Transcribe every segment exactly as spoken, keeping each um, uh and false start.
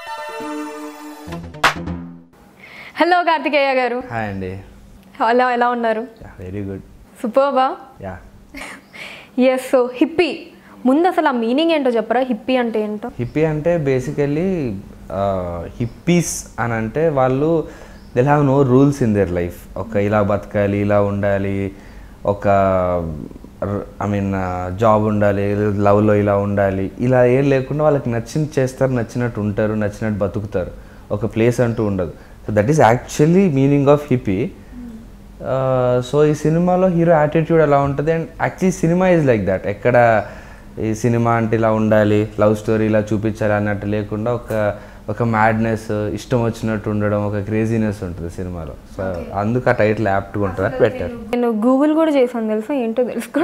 Hello Karthikeya గారు. Hi అండి. Hello, ఎలా ఉన్నారు? Very good. సూపర్బా. Yeah yes. సో హిప్పీ, ముందు అసలు ఆ మీనింగ్ ఏంటో చెప్పరా? హిప్పీ అంటే ఏంటో? హిప్పీ అంటే బేసికల్లీ హిప్పీస్ అని అంటే వాళ్ళు they have no rules in their life. ఒక ఇలా బతకాలి, ఇలా ఉండాలి, ఒక ఐ మీన్ జాబ్ ఉండాలి, లవ్లో ఇలా ఉండాలి, ఇలా ఏం లేకుండా వాళ్ళకి నచ్చింది చేస్తారు, నచ్చినట్టు ఉంటారు, నచ్చినట్టు బతుకుతారు. ఒక ప్లేస్ అంటూ ఉండదు. So that is actually meaning of hippie. So ఈ సినిమాలో హీరో యాటిట్యూడ్ ఎలా ఉంటుంది అండ్ యాక్చువల్లీ సినిమా ఈజ్ లైక్ దట్. ఎక్కడ ఈ సినిమా అంటే ఇలా ఉండాలి, లవ్ స్టోరీ ఇలా చూపించాలి అన్నట్టు లేకుండా ఒక ఒక మ్యాడ్నెస్, ఇష్టం వచ్చినట్టు ఉండడం, ఒక క్రేజీనెస్ ఉంటుంది సినిమాలో. సో అందుకు ఆ టైటిల్ యాప్ట్గా ఉంటుంది అని పెట్టారు. నేను గూగుల్ కూడా చేశాను తెలుసా, ఏంటో తెలుసుకో.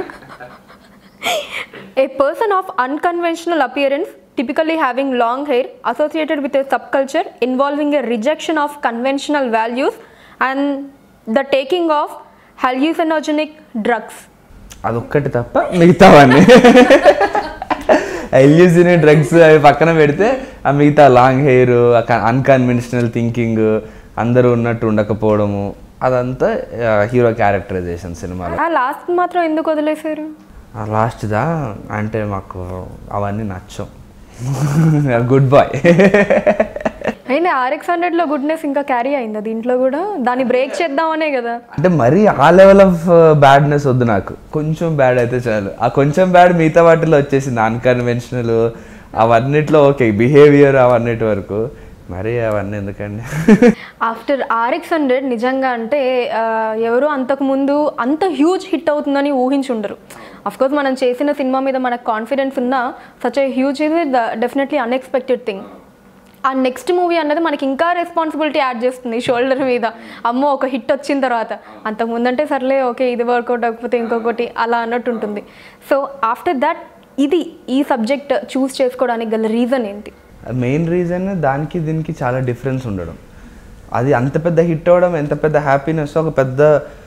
A person of unconventional appearance, typically having long hair, associated with a subculture involving a rejection of conventional values and the taking of hallucinogenic drugs. అదొక్కటి తప్ప మిగతావన్నీ ఎల్యూజినే డ్రగ్స్ అవి పక్కన పెడితే ఆ మిగతా లాంగ్ హెయిర్, అన్కన్వెన్షనల్ థింకింగ్, అందరూ ఉన్నట్టు ఉండకపోవడము, అదంతా హీరో క్యారెక్టరైజేషన్ సినిమాలో. ఆ లాస్ట్ మాత్రం ఎందుకు వదిలేశారు? ఆ లాస్ట్దా అంటే మాకు అవన్నీ నచ్చం. Good boy. అయినా ఆర్ఎక్స్ హండ్రెడ్ లో గుడ్నెస్ ఇంకా క్యారీ అయిందా దీంట్లో కూడా? దాన్ని బ్రేక్ చేద్దామనే కదా. అంటే మరీ ఆ లెవెల్ ఆఫ్ బ్యాడ్నెస్ వద్దు నాకు, కొంచెం బ్యాడ్ అయితే చాలు. ఆ కొంచెం బ్యాడ్ మిగతా వాటిలో వచ్చేసింది. అన్కన్వెన్షనల్ అవన్నిట్లో ఓకే, బిహేవియర్ అవన్నిటి వరకు మరి అవన్నీ ఎందుకండి. ఆఫ్టర్ ఆర్ఎక్స్ హండ్రెడ్ నిజంగా అంటే ఎవరు అంతకుముందు అంత హ్యూజ్ హిట్ అవుతుందని ఊహించుండరు. అఫ్కోర్స్ మనం చేసిన సినిమా మీద మనకు కాన్ఫిడెన్స్ ఉన్నా సచ్ ఏ హ్యూజ్ ఇది డెఫినెట్లీ అన్ఎక్స్పెక్టెడ్ థింగ్. ఆ నెక్స్ట్ మూవీ అన్నది మనకి ఇంకా రెస్పాన్సిబిలిటీ యాడ్ చేస్తుంది షోల్డర్ మీద. అమ్మో, ఒక హిట్ వచ్చిన తర్వాత అంతకుముందంటే సర్లే ఓకే ఇది వర్కౌట్ అవ్వకపోతే ఇంకొకటి అలా అన్నట్టు ఉంటుంది. సో ఆఫ్టర్ దట్ ఇది ఈ సబ్జెక్ట్ చూస్ చేసుకోవడానికి గల రీజన్ ఏంటి? మెయిన్ రీజన్ దానికి దీనికి చాలా డిఫరెన్స్ ఉండడం. అది అంత పెద్ద హిట్ అవ్వడం, ఎంత పెద్ద హ్యాపీనెస్, ఒక పెద్ద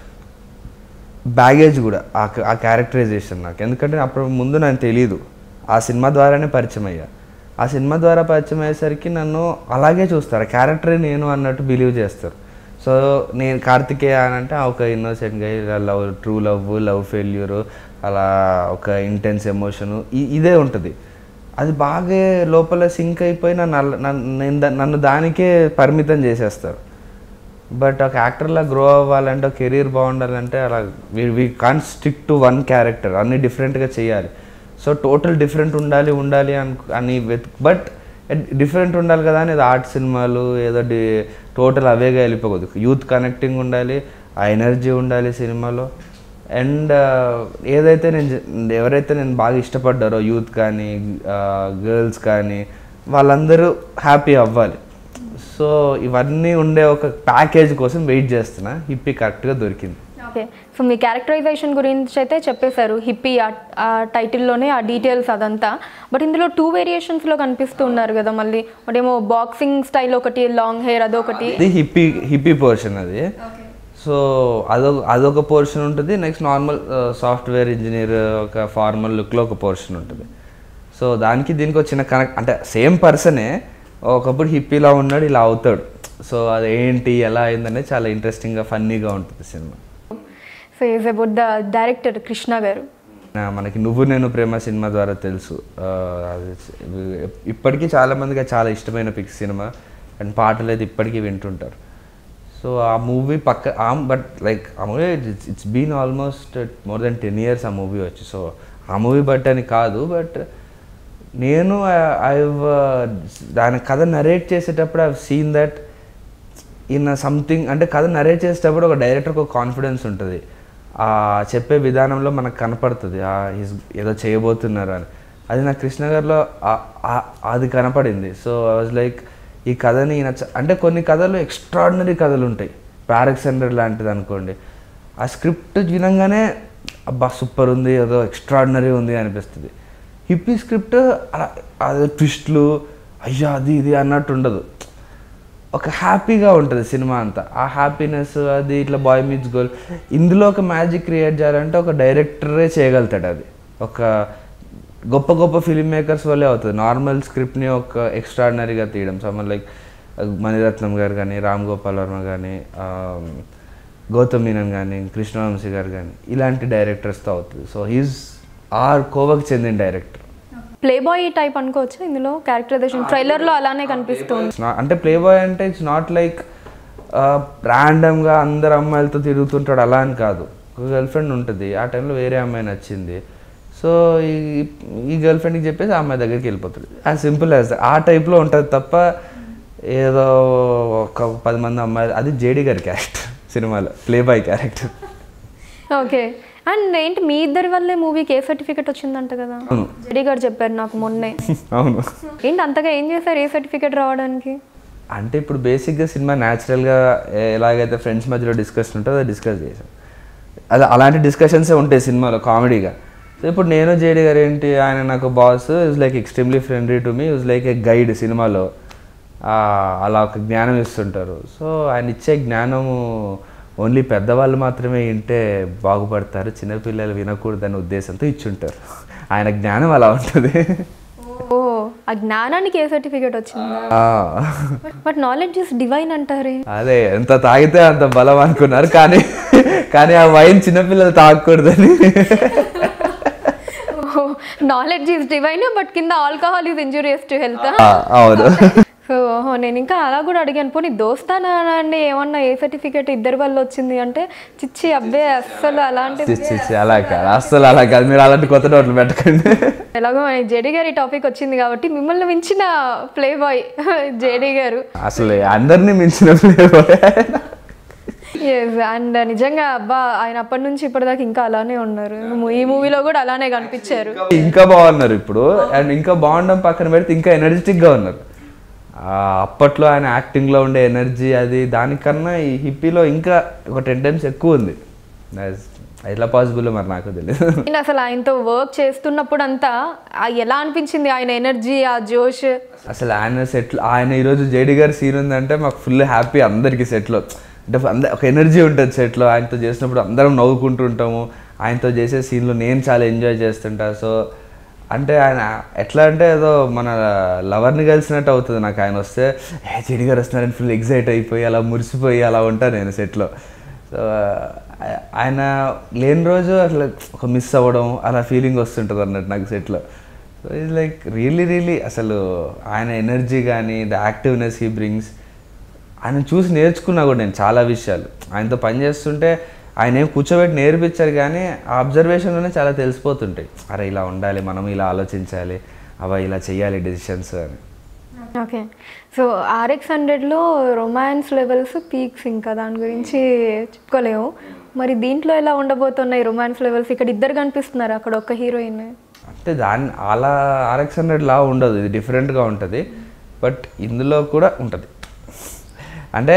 బ్యాగేజ్ కూడా ఆ క్యారెక్టరైజేషన్ నాకు. ఎందుకంటే అప్పుడు ముందు నాకు తెలియదు, ఆ సినిమా ద్వారానే పరిచయం అయ్యా. ఆ సినిమా ద్వారా పరిచయం అయ్యేసరికి నన్ను అలాగే చూస్తారు, క్యారెక్టరే నేను అన్నట్టు బిలీవ్ చేస్తారు. సో నేను కార్తికేయ అని అంటే ఒక ఇన్నోసెంట్గా ఇలా love, true love, love failure, అలా ఒక ఇంటెన్స్ ఎమోషను ఇదే ఉంటుంది. అది బాగా లోపల సింక్ అయిపోయి నన్ను నన్ను దానికే పరిమితం చేసేస్తారు. బట్ ఒక యాక్టర్లా గ్రో అవ్వాలంటే, ఒక కెరీర్ బాగుండాలంటే అలా we we can't stick to one character, అన్నీ డిఫరెంట్గా చేయాలి. సో టోటల్ డిఫరెంట్ ఉండాలి ఉండాలి అను అని వెత్ బట్ డిఫరెంట్ ఉండాలి కదా అని ఆర్ట్ సినిమాలు ఏదో డి టోటల్ అవేగా వెళ్ళిపోకూడదు. యూత్ కనెక్టింగ్ ఉండాలి, ఆ ఎనర్జీ ఉండాలి సినిమాలో. అండ్ ఏదైతే నేను ఎవరైతే నేను బాగా ఇష్టపడ్డారో యూత్ కానీ గర్ల్స్ కానీ వాళ్ళందరూ హ్యాపీ అవ్వాలి. సో ఇవన్నీ ఉండే ఒక ప్యాకేజ్ కోసం వెయిట్ చేస్తున్నా. హిప్పీ కరెక్ట్గా దొరికింది. ఓకే. సో మీ క్యారెక్టరైజేషన్ గురించి అయితే చెప్పేశారు, హిప్పీ ఆ టైటిల్లోనే ఆ డీటెయిల్స్ అదంతా. బట్ ఇందులో టూ వేరియేషన్స్లో కనిపిస్తూ ఉన్నారు కదా మళ్ళీ. ఒకటేమో బాక్సింగ్ స్టైల్, ఒకటి లాంగ్ హెయిర్, అదొకటి. అది హిప్పీ హిప్పీ పోర్షన్ అది. సో అదొక అదొక పోర్షన్ ఉంటుంది. నెక్స్ట్ నార్మల్ సాఫ్ట్వేర్ ఇంజనీర్ ఒక ఫార్మల్ లుక్లో ఒక పోర్షన్ ఉంటుంది. సో దానికి దీనికి వచ్చిన కనెక్ట్ అంటే సేమ్ పర్సనే ఒకప్పుడు హిప్పీలా ఉన్నాడు, ఇలా అవుతాడు. సో అది ఏంటి ఎలా అయిందనేది చాలా ఇంట్రెస్టింగ్గా ఫన్నీగా ఉంటుంది సినిమా. So is about the director Krishna గారు. మనకి నువ్వు నేను ప్రేమ సినిమా ద్వారా తెలుసు. ఇప్పటికీ చాలామందికి చాలా ఇష్టమైన పిక్ సినిమా అండ్ పాటలు అయితే ఇప్పటికీ వింటుంటారు. సో ఆ మూవీ పక్క బట్ లైక్ ఆ movie it's been almost more than ten years ఆ మూవీ వచ్చి. సో ఆ మూవీ బట్ అని కాదు, బట్ నేను ఐ దాని కథ నరేట్ చేసేటప్పుడు I seen that in something. అంటే కథ నరేట్ చేసేటప్పుడు ఒక డైరెక్టర్కి ఒక కాన్ఫిడెన్స్ ఉంటుంది, ఆ చెప్పే విధానంలో మనకు కనపడుతుంది ఏదో చేయబోతున్నారు అని. అది నా కృష్ణ గారిలో అది కనపడింది. సో ఐ వాజ్ లైక్ ఈ కథని నచ్చ అంటే కొన్ని కథలు ఎక్స్ట్రాడినరీ కథలు ఉంటాయి, ఆర్ఎక్స్ హండ్రెడ్ లాంటిది అనుకోండి. ఆ స్క్రిప్ట్ వినంగానే అబ్బా సూపర్ ఉంది, ఏదో ఎక్స్ట్రాడినరీ ఉంది అనిపిస్తుంది. హిప్పీ స్క్రిప్ట్ అదే ట్విస్ట్లు అయ్యా అది ఇది అన్నట్టు ఉండదు, ఒక హ్యాపీగా ఉంటుంది సినిమా అంతా. ఆ హ్యాపీనెస్ అది ఇట్లా బాయ్ మీట్స్ గర్ల్. ఇందులో ఒక మ్యాజిక్ క్రియేట్ చేయాలంటే ఒక డైరెక్టరే చేయగలుగుతాడు. అది ఒక గొప్ప గొప్ప ఫిల్మ్ మేకర్స్ వల్లే అవుతుంది. నార్మల్ స్క్రిప్ట్ని ఒక ఎక్స్ట్రాడినరీగా తీయడం. సమ్మన్ లైక్ మణిరత్నం గారు కానీ, రామ్ గోపాల్ వర్మ కానీ, గౌతమ్ మీనన్ కానీ, కృష్ణవంశీ గారు కానీ, ఇలాంటి డైరెక్టర్స్తో అవుతుంది. సో హీస్ ఆర్ కోవకు చెందిన డైరెక్టర్. ప్లే బాయ్ టైప్ అనుకోవచ్చు ఇందులో క్యారెక్టరైజేషన్, ట్రైలర్లో అలానే కనిపిస్తుంది. అంటే ప్లే బాయ్ అంటే ఇట్స్ నాట్ లైక్ ర్యాండమ్గా అందరు అమ్మాయిలతో తిరుగుతుంటాడు అలా అని కాదు. ఒక గర్ల్ ఫ్రెండ్ ఉంటుంది, ఆ టైంలో వేరే అమ్మాయి నచ్చింది, సో ఈ ఈ గర్ల్ ఫ్రెండ్కి చెప్పేసి ఆ అమ్మాయి దగ్గరికి వెళ్ళిపోతుంది. యాజ్ సింపుల్ యాజ్ ఆ టైప్లో ఉంటుంది తప్ప ఏదో ఒక పది మంది అమ్మాయిలు. అది జేడీ గారి క్యారెక్టర్ సినిమాలో, play boy character. Okay. And ఏంటి మీ ఇద్దరి వల్లే మూవీకి ఏ సర్టిఫికేట్ వచ్చిందంట కదా? జేడీ గారు చెప్పారు నాకు మొన్నే. అవును. ఏంటి అంతగా ఏం చేశారు ఏ సర్టిఫికేట్ రావడానికి? అంటే ఇప్పుడు బేసిక్గా సినిమా న్యాచురల్గా ఎలాగైతే ఫ్రెండ్స్ మధ్యలో డిస్కషన్ ఉంటుందో అది డిస్కస్ చేసాం. అది అలాంటి డిస్కషన్సే ఉంటాయి సినిమాలో కామెడీగా. సో ఇప్పుడు నేను జేడీ గారు ఏంటి, ఆయన నాకు boss, is like extremely friendly to me, is like a guide సినిమాలో. అలా ఒక జ్ఞానం ఇస్తుంటారు. సో ఆయన ఇచ్చే జ్ఞానము ఓన్లీ పెద్దవాళ్ళు మాత్రమే వింటే బాగుపడతారు, చిన్నపిల్లలు వినకూడదనే ఉద్దేశంతో ఇచ్చుంటారు. ఆయన జ్ఞానం అలా ఉంటుంది. ఓ, ఆ జ్ఞానానికి ఏ సర్టిఫికేట్ వచ్చిందా? బట్ నాలెడ్జ్ ఇస్ డివైన్ అంటారే. అదే ఎంత తాగితే అంత బలం అనుకున్నారు, కానీ కానీ ఆ వైన్ చిన్నపిల్లలు తాగకూడదని. నాలెడ్జ్ ఈజ్ డివైన్ బట్ కింద alcohol is injurious to health. అవును. సో నేను ఇంకా అలా కూడా అడిగాను, పోనీ దోస్తానా అండి ఏమన్నా ఏ సర్టిఫికేట్ ఇద్దరి వల్ల వచ్చింది అంటే, చిచ్చి అబ్బే అస్సలు అలాంటి అలా కాదు, అస్సలు అలా కాదు, మీరు అలాంటి కొత్త నోట్లు పెట్టకండి. ఎలాగో జేడీ గారి టాపిక్ వచ్చింది కాబట్టి మిమ్మల్ని మించిన ప్లే బాయ్ జేడీ గారు, అసలు అందరినీ మించిన ప్లే బాయ్. ఎస్. అండ్ నిజంగా అబ్బా ఆయన అప్పటి నుంచి ఇప్పటిదాకా ఇంకా అలానే ఉన్నారు. ఈ మూవీలో కూడా అలానే కనిపించారు. ఇంకా బాగున్నారు ఇప్పుడు. అండ్ ఇంకా బాగుండడం పక్కన పెడితే ఇంకా ఎనర్జెటిక్గా ఉన్నారు. అప్పట్లో ఆయన యాక్టింగ్లో ఉండే ఎనర్జీ అది దానికన్నా ఈ హిప్పీలో ఇంకా ఒక టెన్ టైమ్స్ ఎక్కువ ఉంది. ఎట్లా పాసిబుల్ మరి నాకు తెలియదు. నేను అసలు ఆయనతో వర్క్ చేస్తున్నప్పుడు అంతా ఎలా అనిపించింది ఆయన ఎనర్జీ, ఆ జోష్. అసలు ఆయన సెట్లు, ఆయన ఈరోజు జేడీ గారి సీన్ ఉందంటే మాకు ఫుల్ హ్యాపీ అందరికీ సెట్లో. అంటే అందరు ఒక ఎనర్జీ ఉంటుంది సెట్లో. ఆయనతో చేసినప్పుడు అందరం నవ్వుకుంటుంటాము. ఆయనతో చేసే సీన్లు నేను చాలా ఎంజాయ్ చేస్తుంటా. సో అంటే ఆయన ఎట్లా అంటే ఏదో మన లవర్ని కలిసినట్టు అవుతుంది నాకు. ఆయన వస్తే ఏ జేడీ గారు వస్తున్నారని ఫుల్ ఎగ్జైట్ అయిపోయి అలా మురిసిపోయి అలా ఉంటాను నేను సెట్లో. సో ఆయన లేని రోజు అట్లా ఒక మిస్ అవ్వడం అలా ఫీలింగ్ వస్తుంటుంది అన్నట్టు నాకు సెట్లో. So it's like really really అసలు ఆయన ఎనర్జీ కానీ ద యాక్టివ్నెస్ హీ బ్రింగ్స్, ఆయన చూసి నేర్చుకున్నా కూడా నేను చాలా విషయాలు. ఆయనతో పనిచేస్తుంటే ఆయన ఏం కూర్చోబెట్టి నేర్పించారు కానీ ఆ అబ్జర్వేషన్లోనే చాలా తెలిసిపోతుంటాయి. అరే ఇలా ఉండాలి, మనం ఇలా ఆలోచించాలి, అవ ఇలా చేయాలి డెసిషన్స్ అని. ఓకే. సో ఆర్ఎక్స్ హండ్రెడ్లో రొమాన్స్ లెవెల్స్ పీక్స్, ఇంకా దాని గురించి చెప్పుకోలేము. మరి దీంట్లో ఎలా ఉండబోతున్నాయి రొమాన్స్ లెవెల్స్? ఇక్కడ ఇద్దరు కనిపిస్తున్నారు, అక్కడ ఒక్క హీరోయిన్. అంటే దాన్ని అలా ఆర్ఎక్స్ హండ్రెడ్ లా ఉండదు, ఇది డిఫరెంట్గా ఉంటుంది. బట్ ఇందులో కూడా ఉంటుంది. అంటే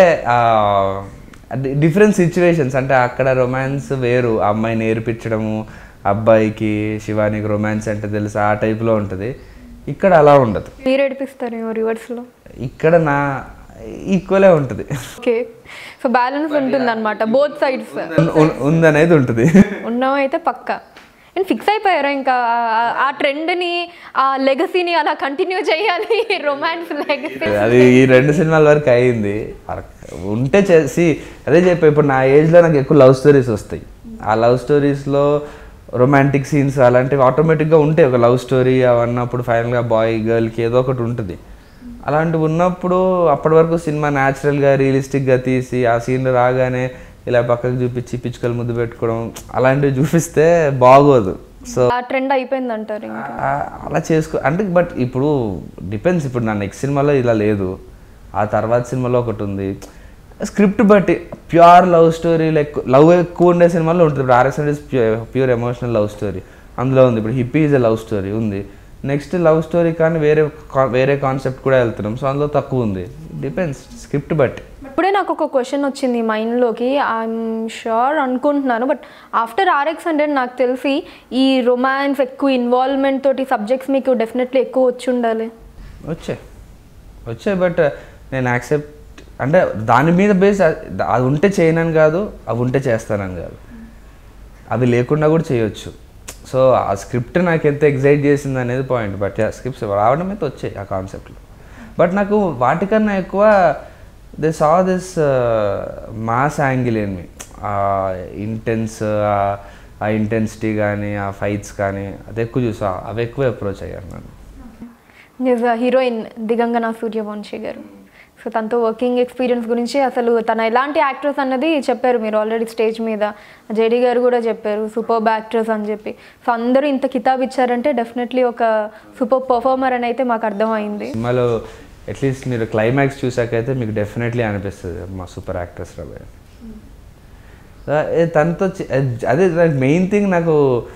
డిఫరెంట్ సిచ్యువేషన్స్, అంటే అక్కడ రొమాన్స్ వేరు, ఆ అమ్మాయి నేర్పించడము, అబ్బాయికి శివానికి రొమాన్స్ అంటే తెలుసు ఆ టైప్లో ఉంటుంది. ఇక్కడ అలా ఉండదు. మీరు ఏడిపిస్తారేమో రివర్స్లో. ఇక్కడ నా ఈక్వలే ఉంటుంది. ఓకే. సో బ్యాలెన్స్ ఉంటుంది అనమాట, బోత్ సైడ్స్ ఉందనేది ఉంటుంది. ఉన్నామైతే పక్కా. అండ్ ఫిక్స్ అయిపోయారా ఇంకా ఆ ట్రెండ్ని, ఆ లెగసీని అలా కంటిన్యూ చేయాలి, రొమాన్స్ లెగసీ? అది ఈ రెండు సినిమాల వరకు అయింది. ఉంటే చేసి అదే చెప్పా, ఇప్పుడు నా ఏజ్లో నాకు ఎక్కువ లవ్ స్టోరీస్ వస్తాయి. ఆ లవ్ స్టోరీస్లో రొమాంటిక్ సీన్స్ అలాంటివి ఆటోమేటిక్గా ఉంటాయి. ఒక లవ్ స్టోరీ అవన్నప్పుడు ఫైనల్గా బాయ్ గర్ల్కి ఏదో ఒకటి ఉంటుంది. అలాంటివి ఉన్నప్పుడు అప్పటి వరకు సినిమా న్యాచురల్గా రియలిస్టిక్గా తీసి ఆ సీన్లు రాగానే ఇలా పక్కకు చూపించి పిచ్చుకలు ముద్దు పెట్టుకోవడం అలాంటివి చూపిస్తే బాగోదు. సో ఆ ట్రెండ్ అయిపోయింది అంటారు అలా చేసుకో అంటే. బట్ ఇప్పుడు డిపెండ్స్, ఇప్పుడు నా నెక్స్ట్ సినిమాలో ఇలా లేదు, ఆ తర్వాత సినిమాలో ఒకటి ఉంది. స్క్రిప్ట్ బట్టి pure love story, like love ఎక్కువ ఉండే సినిమాలో ఉంటుంది. ఇప్పుడు RX hundred pure emotional love story అందులో ఉంది. ఇప్పుడు Hippi is a love story ఉంది. నెక్స్ట్ లవ్ స్టోరీ కానీ వేరే వేరే కాన్సెప్ట్ కూడా వెళ్తున్నాం, సో అందులో తక్కువ ఉంది. డిపెండ్స్ స్క్రిప్ట్ బట్టి. ఇప్పుడే నాకు ఒక క్వశ్చన్ వచ్చింది మైండ్లోకి, ఐఎమ్ షూర్ అనుకుంటున్నాను, బట్ ఆఫ్టర్ ఆర్ఎక్స్ హండ్రెడ్ నాకు తెలిసి ఈ రొమాన్స్ ఎక్కువ ఇన్వాల్వ్మెంట్ తోటి సబ్జెక్ట్స్ మీకు డెఫినెట్లీ ఎక్కువ వచ్చి ఉండాలి. వచ్చాయి వచ్చాయి బట్ నేను యాక్సెప్ట్ అంటే దాని మీద బేస్ అది ఉంటే చేయనని కాదు, అవి ఉంటే చేస్తానని కాదు, అవి లేకుండా కూడా చేయొచ్చు. సో ఆ స్క్రిప్ట్ నాకు ఎంత ఎగ్జైట్ చేసింది అనేది పాయింట్. బట్ స్క్రిప్ట్స్ రావడం అయితే వచ్చాయి ఆ కాన్సెప్ట్లో. బట్ నాకు వాటికన్నా ఎక్కువ they saw this mass angle in me. Intense, ఆ ఇంటెన్సిటీ కానీ ఆ ఫైట్స్ కానీ అది ఎక్కువ చూసా, అవి ఎక్కువ అప్రోచ్ అయ్యారు నన్ను. హీరోయిన్ దిగంగన సూర్యవంశీ గారు, సో తనతో వర్కింగ్ ఎక్స్పీరియన్స్ గురించి అసలు తన ఎలాంటి యాక్ట్రెస్ అన్నది చెప్పారు మీరు ఆల్రెడీ స్టేజ్ మీద. జేడీ గారు కూడా చెప్పారు సూపర్బ్ యాక్ట్రెస్ అని చెప్పి. సో అందరూ ఇంత కితాబ్ ఇచ్చారంటే డెఫినెట్లీ ఒక సూపర్ పర్ఫార్మర్ అని అయితే మాకు అర్థమైంది. సినిమాలో అట్లీస్ట్ మీరు క్లైమాక్స్ చూసాకైతే మీకు డెఫినెట్లీ అనిపిస్తుంది మా సూపర్ యాక్ట్రెస్ రాబోయే. తనతో అదే మెయిన్ థింగ్ నాకు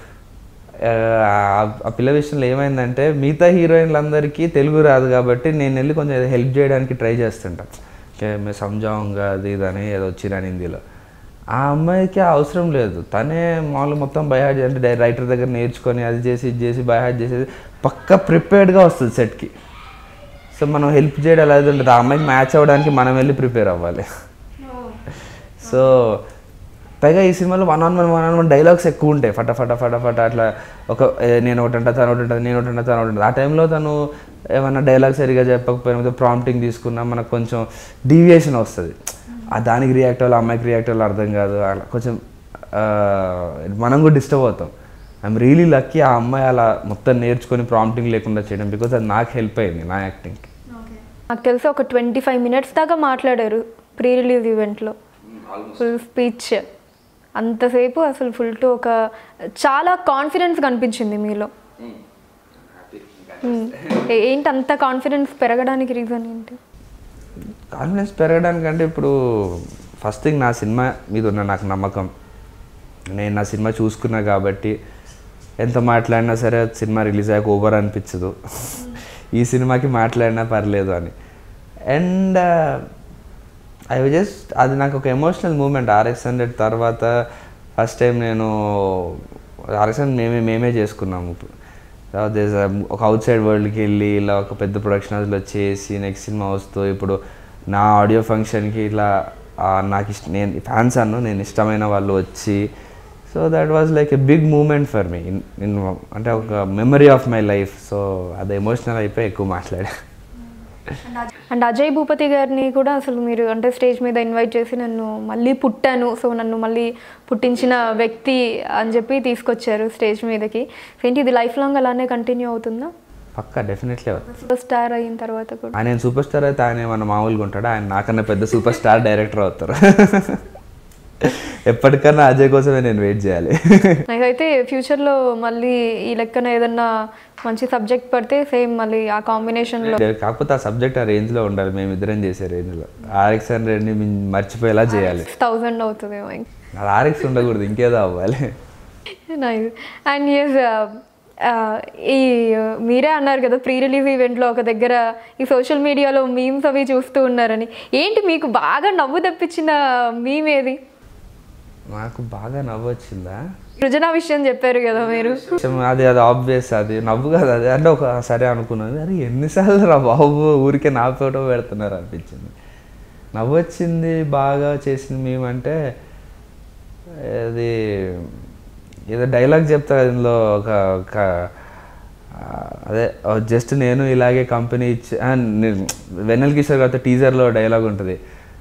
ఆ పిల్ల విషయంలో ఏమైందంటే, మిగతా హీరోయిన్లందరికీ తెలుగు రాదు కాబట్టి నేను వెళ్ళి కొంచెం హెల్ప్ చేయడానికి ట్రై చేస్తుంటా. ఓకే మేము సంజాంగా అది ఇదని ఏదో వచ్చిరాని హిందీలో. ఆ అమ్మాయికి అవసరం లేదు, తనే మామూలు మొత్తం బైహార్ట్ అంటే రైటర్ దగ్గర నేర్చుకొని అది చేసి ఇది చేసి బైహార్ట్ చేసేది పక్కా ప్రిపేర్డ్గా వస్తుంది సెట్కి. సో మనం హెల్ప్ చేయడం అది ఉంటుంది. ఆ అమ్మాయికి మ్యాచ్ అవ్వడానికి మనం వెళ్ళి ప్రిపేర్ అవ్వాలి. సో పైగా ఈ సినిమాలో one on one one on one dialogues ఎక్కువ ఉంటాయి, ఫట ఫట ఫట ఫట అట్లా. ఒక నేను ఒకటి అంటా తను ఒకటి ఉంటుంది, నేను ఒకటి అంటా తను ఒకటి ఉంటుంది. ఆ టైంలో తను ఏమన్నా డైలాగ్ సరిగా చెప్పకపోయినా ప్రాంప్టింగ్ తీసుకున్నా మనకు కొంచెం డీవియేషన్ వస్తుంది. ఆ దానికి రియాక్ట్ అవ్వాలి, అమ్మాయికి రియాక్ట్ అవ్వాలి అర్థం కాదు, అలా కొంచెం మనం కూడా డిస్టర్బ్ అవుతాం. ఐఎమ్ రియలీ లక్కీ ఆ అమ్మాయి అలా మొత్తం నేర్చుకొని ప్రాంప్టింగ్ లేకుండా చేయడం, బికాజ్ అది నాకు హెల్ప్ అయింది నా యాక్టింగ్కి. నాకు తెలిసి ఒక ట్వంటీ ఫైవ్ మినిట్స్ దాకా మాట్లాడారు ప్రీ రిలీజ్ ఈవెంట్లో, ఫుల్ స్పీచ్ అంతసేపు. అసలు ఫుల్ టు ఒక చాలా కాన్ఫిడెన్స్ కనిపించింది మీలో. ఏంటి అంత కాన్ఫిడెన్స్ పెరగడానికి రీజన్ ఏంటి? కాన్ఫిడెన్స్ పెరగడానికి అంటే ఇప్పుడు ఫస్ట్ థింగ్ నా సినిమా మీద ఉన్న నాకు నమ్మకం. నేను నా సినిమా చూసుకున్నా కాబట్టి ఎంత మాట్లాడినా సరే సినిమా రిలీజ్ అయ్యాక ఓవర్ అనిపించదు, ఈ సినిమాకి మాట్లాడినా పర్లేదు అని. అండ్ ఐ జస్ట్ అది నాకు ఒక ఎమోషనల్ మూమెంట్. ఆర్ఎక్స్ హండ్రెడ్ తర్వాత ఫస్ట్ టైం నేను ఆర్ఎక్స్ హండ్రెడ్ మేమే మేమే చేసుకున్నాము. ఒక అవుట్ సైడ్ వరల్డ్కి వెళ్ళి ఇలా ఒక పెద్ద ప్రొడక్షన్ హౌస్లో చేసి నెక్స్ట్ సినిమా వస్తూ ఇప్పుడు నా ఆడియో ఫంక్షన్కి ఇట్లా నాకు ఇష్ట నేను ఫ్యాన్స్ అన్ను నేను ఇష్టమైన వాళ్ళు వచ్చి, so that was like a big moment for me in in అంటే ఒక memory of my life. So అది ఎమోషనల్ అయిపోయి ఎక్కువ మాట్లాడా. అండ్ అజయ్ భూపతి గారిని కూడా అసలు మీరు అంటే స్టేజ్ మీద ఇన్వైట్ చేసి నన్ను మళ్ళీ పుట్టాను, సో నన్ను మళ్ళీ పుట్టించిన వ్యక్తి అని చెప్పి తీసుకొచ్చారు స్టేజ్ మీదకి. ఏంటి ఇది లైఫ్ లాంగ్ అలానే కంటిన్యూ అవుతుందా? పక్కా డెఫినెట్లీ అవుతుంది. సూపర్ స్టార్ అయిన తర్వాత కూడా ఆయన సూపర్ స్టార్ అయితే ఆయన ఏమన్నా మామూలుగా ఉంటాడు, ఆయన నాకన్నా పెద్ద సూపర్ స్టార్ డైరెక్టర్ అవుతారు. ఎప్పటికన్నా అజయ్ కోసమే నేను వెయిట్ చేయాలి. నాకైతే ఫ్యూచర్లో మళ్ళీ ఈ లెక్కన ఏదన్నా మంచి సబ్జెక్ట్ పడితే సేమ్ మళ్ళీ ఆ కాంబినేషన్లో, కాకపోతే ఆ సబ్జెక్ట్ ఆ రేంజ్లో ఉండాలి, మేము ఇద్దరం చేసే రేంజ్లో. ఆర్ఎక్స్ హండ్రెడ్ని మర్చిపోయేలా చేయాలి. థౌజండ్ అవుతుందేమో, అది ఆర్ఎక్స్ ఉండకూడదు, ఇంకేదో అవ్వాలి. అండ్ ఎస్ ఈ మీరే అన్నారు కదా ప్రీ రిలీజ్ ఈవెంట్లో ఒక దగ్గర ఈ సోషల్ మీడియాలో మీమ్స్ అవి చూస్తూ ఉన్నారని. ఏంటి మీకు బాగా నవ్వు తెప్పించిన మీమ్ ఏది? నాకు బాగా నవ్వు వచ్చిందా? సృజన విషయం చెప్పారు కదా మీరు, అది అది ఆబ్వియస్, అది నవ్వు కదా అది. అంటే ఒక సరే అనుకున్నది, అది ఎన్నిసార్లు రా బాబు ఊరికే నా ఫోటో పెడుతున్నారు అనిపించింది. నవ్వు వచ్చింది బాగా చేసింది మేమంటే అది ఏదో డైలాగ్ చెప్తా ఇందులో ఒక ఒక అదే జస్ట్ నేను ఇలాగే కంపెనీ ఇచ్చి వెన్నెల కిషోర్ గారితో టీజర్లో డైలాగ్ ఉంటుంది,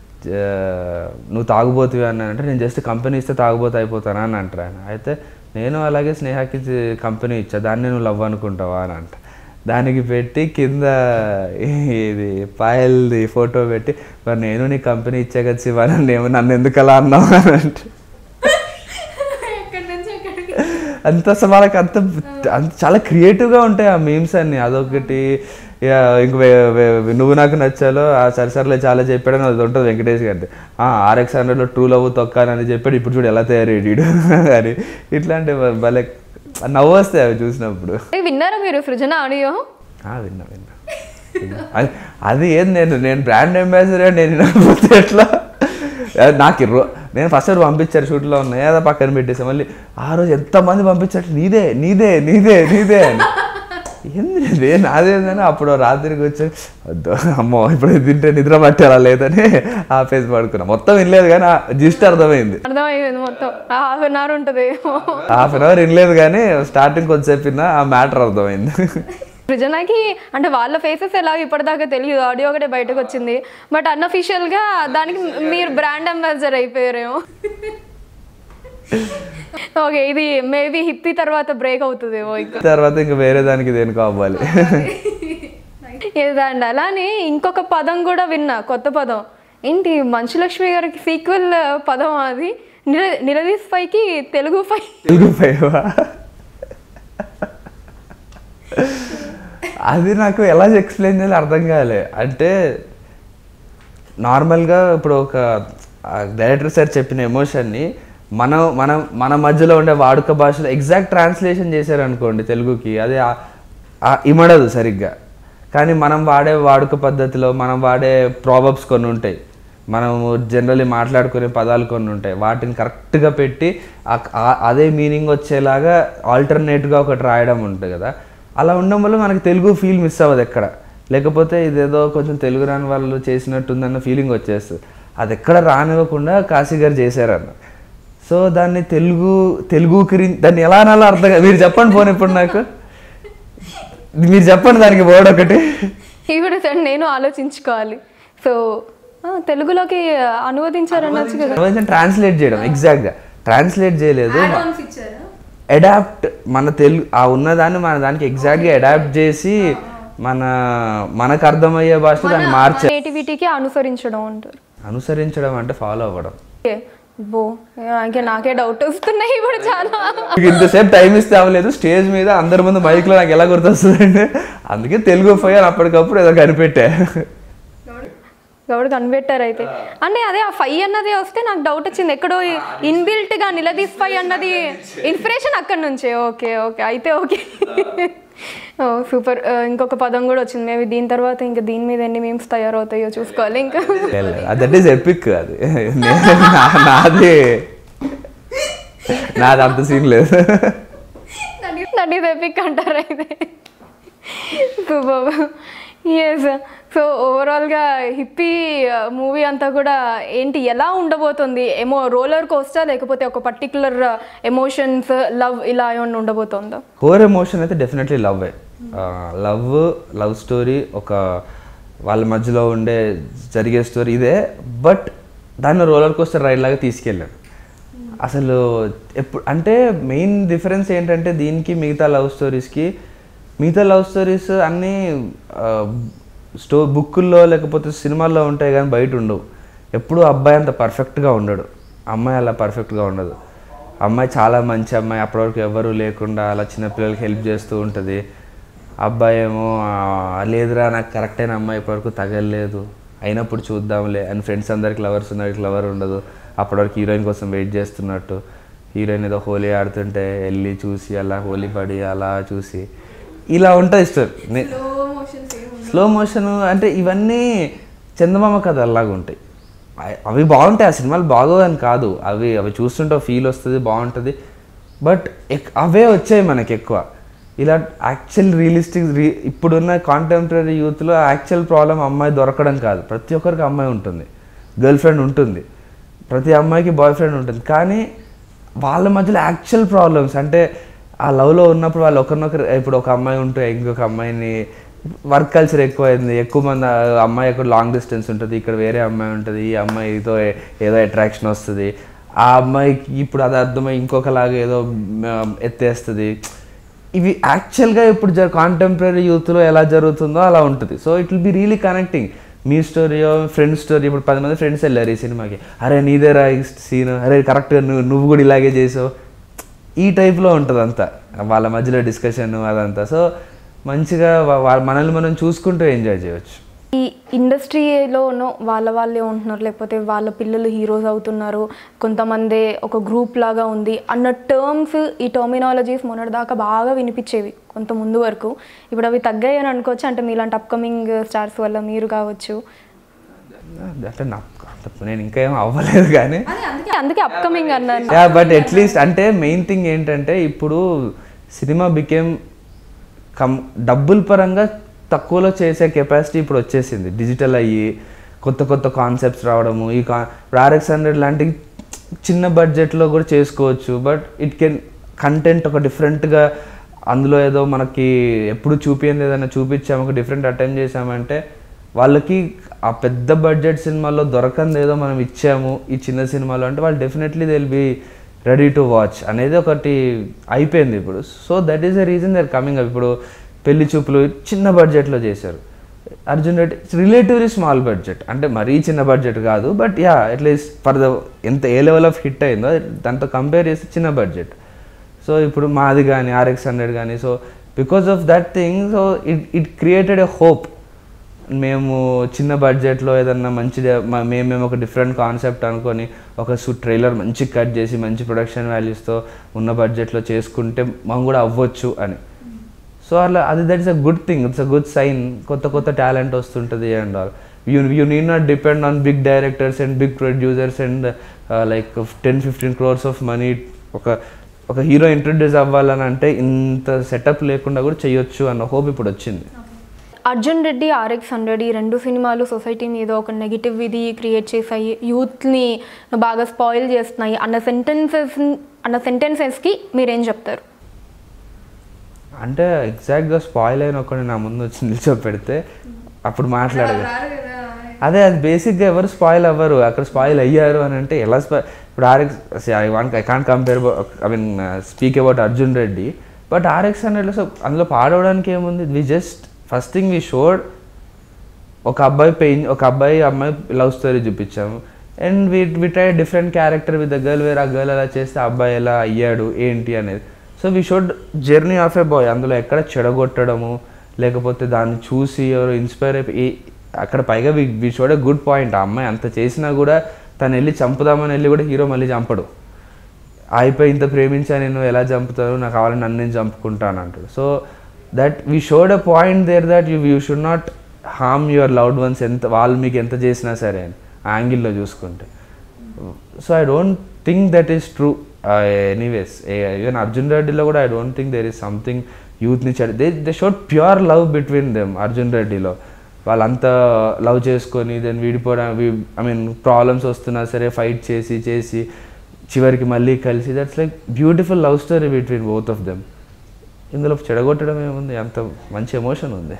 నువ్వు తాగుబోతువి అని అంటే నేను జస్ట్ కంపెనీ ఇస్తే తాగుబోతు అయిపోతానా అని అంటారు ఆయన. అయితే నేను అలాగే స్నేహకి కంపెనీ ఇచ్చా, దాన్ని నువ్వు లవ్ అనుకుంటావా అని అంట. దానికి పెట్టి కింద ఇది పాయల్ది ఫోటో పెట్టి మరి నేను నీ కంపెనీ ఇచ్చా కదా శివ, నేను నన్ను ఎందుకు అలా అన్నావు అని అంటే అంత అసలు వాళ్ళకి అంత అంత చాలా క్రియేటివ్గా ఉంటాయి ఆ మీమ్స్ అన్ని. అదొకటి ఇంక నువ్వు నాకు నచ్చాలో ఆ సరిసరిలో చాలా చెప్పాడని అది ఉంటుంది వెంకటేష్ గారి. ఆర్ఎక్స్ హండ్రెడ్లో ట్రూ లవ్ తొక్కానని చెప్పాడు, ఇప్పుడు చూడు ఎలా తయారయ్యాడు కానీ ఇట్లాంటి భలే నవ్వు వస్తాయి అవి చూసినప్పుడు. విన్నారా మీరు సృజన ఆడియో? విన్నా విన్నా అది అది ఏం నేను నేను బ్రాండ్ అంబాసిడర్ నేను వినకపోతే ఎట్లా? నాకు రో నేను ఫస్ట్ రోజు పంపించారు షూట్లో ఉన్నాయి ఏదో పక్కన పెట్టేసాను, మళ్ళీ ఆ రోజు ఎంతమంది పంపించారు నీదే నీదే నీదే నీదే అని. ఏంది నాదేందని అప్పుడు రాత్రికి వచ్చి అమ్మో ఇప్పుడు తింటే నిద్ర పట్టేలా లేదని ఆపేసి పడుకున్నా. మొత్తం వినలేదు కానీ జిస్ట్ అర్థమైంది, అర్థమైంది మొత్తం హాఫ్ అన్ అవర్ ఉంటుంది. హాఫ్ అన్ అవర్ వినలేదు కానీ స్టార్టింగ్ కొంచెం చెప్పిన ఆ మ్యాటర్ అర్థమైంది. సృజనకి అంటే వాళ్ళ ఫేసెస్ ఎలా ఇప్పటిదాకా తెలియదు, ఆడియో ఒకటే బయటకు వచ్చింది. బట్ అన్అఫీషియల్గా దానికి మీరు బ్రాండ్ అంబాసిడర్ అయిపోయారేమో. ఓకే, ఇది మేబీ హిప్పీ తర్వాత బ్రేక్ అవుతుందేమో, తర్వాత ఇంకా వేరే దానికి దేనికి అవ్వాలి. ఏదండి. అలానే ఇంకొక పదం కూడా విన్నా, కొత్త పదం ఏంటి, మంచులక్ష్మి గారికి సీక్వెల్ పదం అది, నిర నిరదీస్ పైకి తెలుగు పై. తెలుగు పై అది నాకు ఎలా ఎక్స్ప్లెయిన్ చేయాలి అర్థం కాలే. అంటే నార్మల్గా ఇప్పుడు ఒక డైరెక్టర్ సార్ చెప్పిన ఎమోషన్ని మనం మనం మన మధ్యలో ఉండే వాడుక భాషలో ఎగ్జాక్ట్ ట్రాన్స్లేషన్ చేశారనుకోండి తెలుగుకి, అది ఇమడదు సరిగ్గా. కానీ మనం వాడే వాడుక పద్ధతిలో మనం వాడే ప్రాబబ్స్ కొన్ని ఉంటాయి, మనము జనరల్లీ మాట్లాడుకునే పదాలు కొన్ని ఉంటాయి, వాటిని కరెక్ట్గా పెట్టి అదే మీనింగ్ వచ్చేలాగా ఆల్టర్నేట్గా ఒకటి రాయడం ఉంటుంది కదా. అలా ఉండడం వల్ల మనకి తెలుగు ఫీల్ మిస్ అవ్వదు ఎక్కడ. లేకపోతే ఇదేదో కొంచెం తెలుగు రాని వాళ్ళు చేసినట్టుందన్న ఫీలింగ్ వచ్చేస్తుంది. అది ఎక్కడ రానివ్వకుండా కాశీ గారు చేశారన్న. సో దాన్ని తెలుగు తెలుగుకి దాన్ని ఎలా అనాలో అర్థం కాదు. మీరు చెప్పండి పోనీ ఇప్పుడు నాకు, మీరు చెప్పండి దానికి వర్డ్ ఒకటి. ఇప్పుడు సార్ నేను ఆలోచించుకోవాలి. సో తెలుగులోకి అనువదించారనొచ్చు కదా, ట్రాన్స్లేట్ చేయడం. ఎగ్జాక్ట్గా ట్రాన్స్లేట్ చేయలేదు, అడాప్ట్ మన తెలుగు ఆ ఉన్నదాన్ని మన దానికి ఎగ్జాక్ట్గా అడాప్ట్ చేసి మన మనకు అర్థమయ్యే భాష దాన్ని మార్చారు. నేటివిటీకి అనుసరించడం అంటారు. అనుసరించడం అంటే ఫాలో అవ్వడం. బో ఇంకా నాకే డౌట్ వస్తున్నాయి ఇప్పుడు చాలా. ఇంతసేపు టైం ఇస్తే అవ్వలేదు, స్టేజ్ మీద అందరి ముందు మైక్లో నాకు ఎలా గుర్తొస్తుందండి, అందుకే తెలుగు పోయాను అప్పటికప్పుడు ఏదో కనిపెట్టా. ఎవరు కనిపెట్టారు అయితే అంటే అదే ఆ ఫైవ్ అన్నది వస్తే నాకు డౌట్ వచ్చింది, ఎక్కడో ఇన్బిల్ట్ గా నిలదీస్ ఫైవ్ అన్నది ఇన్స్పిరేషన్ అక్కడ నుంచే. ఓకే ఓకే అయితే ఓకే, సూపర్. ఇంకొక పదం కూడా వచ్చింది, మేబీ దీని తర్వాత ఇంకా దీని మీద ఎన్ని మీమ్స్ తయారవుతాయో చూసుకోవాలి. ఇంకా దట్ ఈస్ ఎపిక్. అది నాది నాది అంత సీన్ లేదు, దట్ ఈస్ ఎపిక్ అంటారు అయితే. సూపర్. ఎస్. సో ఓవరాల్గా హిప్పీ మూవీ అంతా కూడా ఏంటి ఎలా ఉండబోతుంది, ఏమో రోలర్ కోస్టర్ లేకపోతే ఒక పర్టికులర్ ఎమోషన్స్ లవ్ ఇలా ఏమన్నా ఉండబోతుందా? కోర్ ఎమోషన్ అయితే definitely love. Love love story, ఒక వాళ్ళ మధ్యలో ఉండే జరిగే స్టోరీ ఇదే. బట్ దాన్ని రోలర్ కోస్టర్ రైడ్ లాగా తీసుకెళ్ళాను. అసలు ఎప్పుడు అంటే మెయిన్ డిఫరెన్స్ ఏంటంటే దీనికి మిగతా లవ్ స్టోరీస్కి, మిగతా లవ్ స్టోరీస్ అన్నీ స్టో బుక్కుల్లో లేకపోతే సినిమాల్లో ఉంటాయి కానీ బయట ఉండవు. ఎప్పుడు అబ్బాయి అంత పర్ఫెక్ట్గా ఉండడు, అమ్మాయి అలా పర్ఫెక్ట్గా ఉండదు. అమ్మాయి చాలా మంచి అమ్మాయి, అప్పటివరకు ఎవరు లేకుండా అలా చిన్నపిల్లలకి హెల్ప్ చేస్తూ ఉంటుంది. అబ్బాయి ఏమో లేదురా నాకు కరెక్ట్ అయిన అమ్మాయి ఇప్పటివరకు తగలలేదు, అయినప్పుడు చూద్దాంలే అని ఫ్రెండ్స్ అందరికి లవర్స్ ఉన్నారు, లవర్ ఉండదు. అప్పటివరకు హీరోయిన్ కోసం వెయిట్ చేస్తున్నట్టు, హీరోయిన్ ఏదో హోలీ ఆడుతుంటే వెళ్ళి చూసి అలా హోలీ పడి అలా చూసి ఇలా ఉంటుంది స్టోరీ. స్లో మోషన్ అంటే ఇవన్నీ చందమామ కథ అలాగా ఉంటాయి. అవి బాగుంటాయి, ఆ సినిమాలు బాగోవని కాదు, అవి అవి చూస్తుంటే ఫీల్ వస్తుంది, బాగుంటుంది. బట్ అవే వచ్చాయి మనకి ఎక్కువ. ఇలా యాక్చువల్ రియలిస్టిక్ రీ ఇప్పుడున్న కాంటెంపరీ యూత్లో యాక్చువల్ ప్రాబ్లం అమ్మాయి దొరకడం కాదు. ప్రతి ఒక్కరికి అమ్మాయి ఉంటుంది, గర్ల్ ఫ్రెండ్ ఉంటుంది, ప్రతి అమ్మాయికి బాయ్ ఫ్రెండ్ ఉంటుంది. కానీ వాళ్ళ మధ్యలో యాక్చువల్ ప్రాబ్లమ్స్ అంటే ఆ లవ్లో ఉన్నప్పుడు వాళ్ళు ఒకరినొకరు, ఇప్పుడు ఒక అమ్మాయి ఉంటే ఇంకొక అమ్మాయిని, వర్క్ కల్చర్ ఎక్కువైంది, ఎక్కువ మంది అమ్మాయి ఎక్కడ లాంగ్ డిస్టెన్స్ ఉంటుంది, ఇక్కడ వేరే అమ్మాయి ఉంటుంది, ఈ అమ్మాయితో ఏదో అట్రాక్షన్ వస్తుంది, ఆ అమ్మాయికి ఇప్పుడు అది అర్థమై ఇంకొకలాగా ఏదో ఎత్తేస్తుంది. ఇవి యాక్చువల్గా ఇప్పుడు జ కాంటెంపరీ యూత్లో ఎలా జరుగుతుందో అలా ఉంటుంది. So it will be really connecting. మీ స్టోరీయో ఫ్రెండ్ స్టోరీ, ఇప్పుడు పది మంది ఫ్రెండ్స్ వెళ్ళారు ఈ సినిమాకి, అరే నీదేరా ఈ సీన్, అరే కరెక్ట్గా నువ్వు నువ్వు కూడా ఇలాగే చేసావు, ఈ టైప్లో ఉంటుంది అంతా వాళ్ళ మధ్యలో డిస్కషన్ అదంతా. సో మంచిగా మనల్ని మనం చూసుకుంటూ ఎంజాయ్ చేయవచ్చు. ఈ ఇండస్ట్రీలోనో వాళ్ళ వాళ్ళే ఉంటున్నారు, లేకపోతే వాళ్ళ పిల్లలు హీరోస్ అవుతున్నారు, కొంతమంది ఒక గ్రూప్ లాగా ఉంది అన్న టర్మ్స్, ఈ టర్మినాలజీస్ మొన్నటిదాకా బాగా వినిపించేవి కొంత ముందు వరకు. ఇప్పుడు అవి తగ్గాయి అని అనుకోవచ్చు. అంటే మీలాంటి అప్కమింగ్ స్టార్స్ వల్ల మీరు కావచ్చు. అంటే నేను ఇంకా ఏం అవ్వలేదు కానీ అందుకే అప్కమింగ్ అన్నాను. బట్ అట్లీస్ట్ అంటే మెయిన్ థింగ్ ఏంటంటే ఇప్పుడు సినిమా బికేమ్ కం డబ్బుల పరంగా తక్కువలో చేసే కెపాసిటీ ఇప్పుడు వచ్చేసింది. డిజిటల్ అయ్యి కొత్త కొత్త కాన్సెప్ట్స్ రావడము, ఈ కా ఆర్ఎక్స్ హండ్రెడ్ లాంటి చిన్న బడ్జెట్లో కూడా చేసుకోవచ్చు. బట్ ఇట్ కెన్ కంటెంట్ ఒక డిఫరెంట్గా అందులో ఏదో మనకి ఎప్పుడు చూపించింది ఏదైనా చూపించాము, ఒక డిఫరెంట్ అటెంప్ట్ చేసామంటే వాళ్ళకి ఆ పెద్ద బడ్జెట్ సినిమాలో దొరకంది ఏదో మనం ఇచ్చాము ఈ చిన్న సినిమాలో అంటే వాళ్ళు definitely they will be ready to watch అనేది ఒకటి అయిపోయింది ఇప్పుడు. So that is the reason they are coming up. ఇప్పుడు పెళ్లి చూపులు చిన్న బడ్జెట్లో చేశారు, Arjun Reddy relatively small budget, అంటే మరీ చిన్న బడ్జెట్ కాదు, but ya at least for the ఎంత ఏ లెవెల్ ఆఫ్ హిట్ అయిందో దాంతో కంపేర్ చేస్తే చిన్న బడ్జెట్. సో ఇప్పుడు మాది కానీ ఆర్ఎక్స్ హండ్రెడ్ కానీ, so because of that thing so it it created a hope. మేము చిన్న బడ్జెట్లో ఏదన్నా మంచి మేము మేము ఒక డిఫరెంట్ కాన్సెప్ట్ అనుకొని ఒక సు ట్రైలర్ మంచి కట్ చేసి మంచి ప్రొడక్షన్ వాల్యూస్తో ఉన్న బడ్జెట్లో చేసుకుంటే మనం కూడా అవ్వచ్చు అని. సో అలా అది that is a good thing, it's a good sign. కొత్త కొత్త టాలెంట్ వస్తుంటుంది and all. You you need not depend on big directors and big producers and like ten fifteen crores of money. ఒక ఒక హీరో ఇంట్రడ్యూస్ అవ్వాలని అంటే ఇంత setup లేకుండా కూడా చేయొచ్చు అన్న హోప్ ఇప్పుడు వచ్చింది. అర్జున్ రెడ్డి ఆర్ఎక్స్ హండ్రెడ్ ఈ రెండు సినిమాలు సొసైటీ మీద ఒక నెగిటివ్ ఇది క్రియేట్ చేసాయి, యూత్ని బాగా స్పాయిల్ చేస్తున్నాయి అన్న సెంటెన్సెస్ అన్న సెంటెన్సెస్కి మీరేం చెప్తారు? అంటే ఎగ్జాక్ట్గా స్పాయిల్ అయిన ఒకటి నా ముందు వచ్చి నిల్చోపెడితే అప్పుడు మాట్లాడదు. అదే అది బేసిక్గా ఎవరు స్పాయిల్ అవ్వరు, అక్కడ స్పాయిల్ అయ్యారు అని అంటే ఎలా స్పా ఇప్పుడు RX I want I can't compare I mean speak about Arjun Reddy, but RX హండ్రెడ్లో సో అందులో పాడవడానికి ఏముంది? We just first thing we showed ఒక అబ్బాయి పెయిన్ ఒక అబ్బాయి అమ్మాయి లవ్ స్టోరీ చూపించాము and we we try different character with the girl where ఆ గర్ల్ అలా చేస్తే అబ్బాయి ఎలా అయ్యాడు ఏంటి అనేది. So we showed journey of a boy, అందులో ఎక్కడ చెడగొట్టడము లేకపోతే దాన్ని చూసి ఎవరు ఇన్స్పైర్ అయిపోయి అక్కడ పైగా we we showed a good point. ఆ అమ్మాయి అంత చేసినా కూడా తను వెళ్ళి చంపుదామని వెళ్ళి కూడా హీరో మళ్ళీ చంపడు. అయిపోయి ఇంత ప్రేమించా నేను ఎలా చంపుతాను, నాకు కావాలని నన్ను నేను చంపుకుంటాను అంటాడు. So that we showed a point there that you you should not harm your loved ones, ఎంత వాళ్ళు మీకు ఎంత చేసినా సరే అని ఆ యాంగిల్లో చూసుకుంటే. So I don't think that is true. Anyways even Arjun రెడ్డిలో కూడా I don't think there is something యూత్ని చెడు. They they showed pure love between them. Arjun రెడ్డిలో వాళ్ళంతా లవ్ చేసుకొని దెన్ విడిపోవడం, ఐ మీన్ ప్రాబ్లమ్స్ వస్తున్నా సరే ఫైట్ చేసి చేసి చివరికి మళ్ళీ కలిసి, that's like beautiful love story between both of them. ఇందులో చెడగొట్టడం ఏముంది, అంత మంచి ఎమోషన్ ఉంది.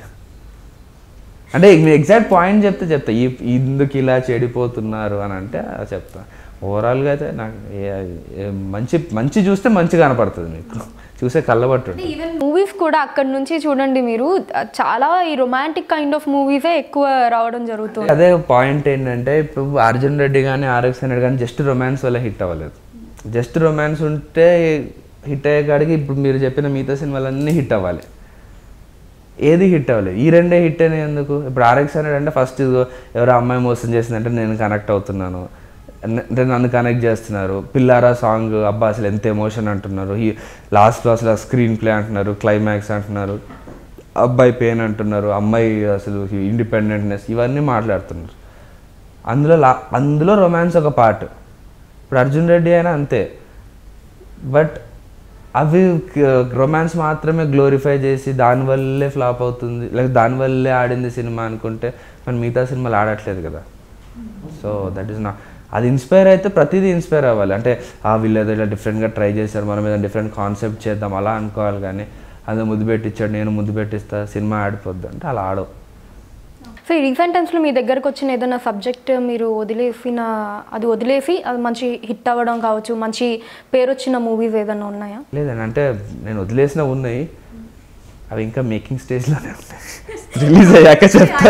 అంటే ఎగ్జాక్ట్ పాయింట్ చెప్తే చెప్తా ఈ ఇందుకు ఇలా చెడిపోతున్నారు అని అంటే చెప్తా. ఓవరాల్గా అయితే నాకు మంచి మంచి చూస్తే మంచి కనపడుతుంది, మీకు చూసే కళ్ళబట్టు. ఈవెన్ మూవీస్ కూడా అక్కడ నుంచి చూడండి మీరు, చాలా ఈ రొమాంటిక్ కైండ్ ఆఫ్ మూవీసే ఎక్కువ రావడం జరుగుతుంది. అదే పాయింట్ ఏంటంటే ఇప్పుడు అర్జున్ రెడ్డి కానీ ఆర్ఎక్స్ హండ్రెడ్ కానీ జస్ట్ రొమాన్స్ వల్ల హిట్ అవ్వలేదు. జస్ట్ రొమాన్స్ ఉంటే హిట్ అయ్యే కాడికి ఇప్పుడు మీరు చెప్పిన మిగతా సినిమాలన్నీ హిట్ అవ్వాలి, ఏది హిట్ అవ్వలేదు. ఈ రెండే హిట్ అయినాయి ఎందుకు? ఇప్పుడు ఆర్ఎక్స్ హండ్రెడ్ అంటే ఫస్ట్ ఎవరో అమ్మాయి మోసం చేసిందంటే నేను కనెక్ట్ అవుతున్నాను అంటే నన్ను కనెక్ట్ చేస్తున్నారు. పిల్లారా సాంగ్ అబ్బా అసలు ఎంత ఎమోషన్ అంటున్నారు, ఈ లాస్ట్లో అసలు స్క్రీన్ ప్లే అంటున్నారు, క్లైమాక్స్ అంటున్నారు, అబ్బాయి పెయిన్ అంటున్నారు, అమ్మాయి అసలు ఇండిపెండెంట్నెస్ ఇవన్నీ మాట్లాడుతున్నారు. అందులో లా అందులో రొమాన్స్ ఒక పార్ట్. ఇప్పుడు అర్జున్ రెడ్డి అయినా అంతే. బట్ అవి రొమాన్స్ మాత్రమే గ్లోరిఫై చేసి దానివల్లే ఫ్లాప్ అవుతుంది, లేక దానివల్లే ఆడింది సినిమా అనుకుంటే మన మిగతా సినిమాలు ఆడట్లేదు కదా. సో దట్ ఈస్ నా అది ఇన్స్పైర్ అయితే ప్రతిదీ ఇన్స్పైర్ అవ్వాలి. అంటే ఆ వీళ్ళు ఏదో ఇలా డిఫరెంట్గా ట్రై చేశారు, మనం ఏదైనా డిఫరెంట్ కాన్సెప్ట్ చేద్దాం అలా అనుకోవాలి. కానీ అదే ముద్దు పెట్టించాడు నేను ముద్దు పెట్టిస్తా సినిమా ఆడిపోద్ది అంటే అలా ఆడవు. సో ఈ రీసెంట్ టైమ్స్లో మీ దగ్గరకు వచ్చిన ఏదైనా సబ్జెక్ట్ మీరు వదిలేసిన అది వదిలేసి అది మంచి హిట్ అవ్వడం కావచ్చు, మంచి పేరు వచ్చిన మూవీస్ ఏదైనా ఉన్నాయా? లేదండి, అంటే నేను వదిలేసినవి ఉన్నాయి, అవి ఇంకా మేకింగ్ స్టేజ్లోనే ఉన్నాయి. రిలీజ్ అయ్యాక చెప్తా.